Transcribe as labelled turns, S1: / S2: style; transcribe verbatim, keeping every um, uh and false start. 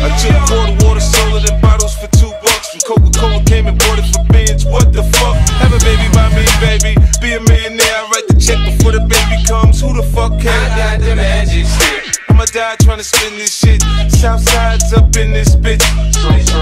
S1: I took quarter water, sold it in bottles for two bucks. When Coca-Cola came and bought it for bands, what the fuck? Have a baby by me, baby. Be a millionaire, I write the check before the baby comes. Who the fuck can?
S2: I got the magic stick.
S1: I'ma die trying to spin this shit. Southside's up in this bitch.